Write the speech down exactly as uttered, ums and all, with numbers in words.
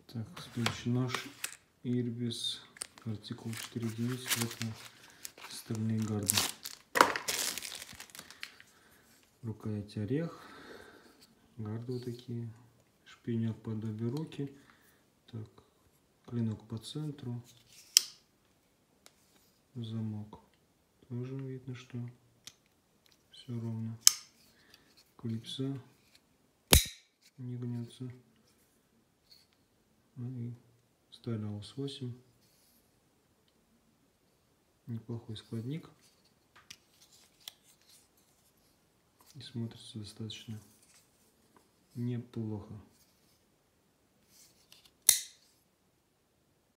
Так, следующий нож Ирбис, артикул четыре девять, это стальные гарды. Рукоять орех, гарды вот такие, шпинек под обе руки, так, клинок по центру, замок, тоже видно, что все ровно, клипса не гнется, ну и сталь аус восемь, неплохой складник и смотрится достаточно неплохо.